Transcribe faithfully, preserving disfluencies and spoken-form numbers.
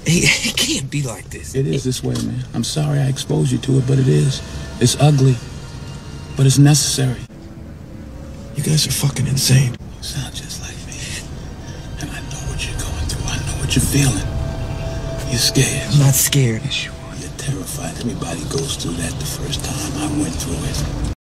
It, it can't be like this. It is this way, man. I'm sorry I exposed you to it, but it is. It's ugly, but it's necessary. You guys are fucking insane. You sound just like me. And I know what you're going through. I know what you're feeling. You're scared. I'm not scared. Yes, you are. You're terrified. Everybody goes through that the first time. I went through it.